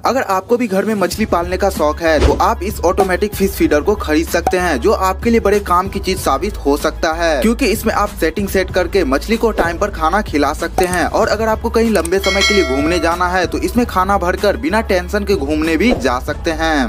अगर आपको भी घर में मछली पालने का शौक है तो आप इस ऑटोमेटिक फिश फीडर को खरीद सकते हैं, जो आपके लिए बड़े काम की चीज साबित हो सकता है, क्योंकि इसमें आप सेटिंग सेट करके मछली को टाइम पर खाना खिला सकते हैं। और अगर आपको कहीं लंबे समय के लिए घूमने जाना है तो इसमें खाना भरकर बिना टेंशन के घूमने भी जा सकते हैं।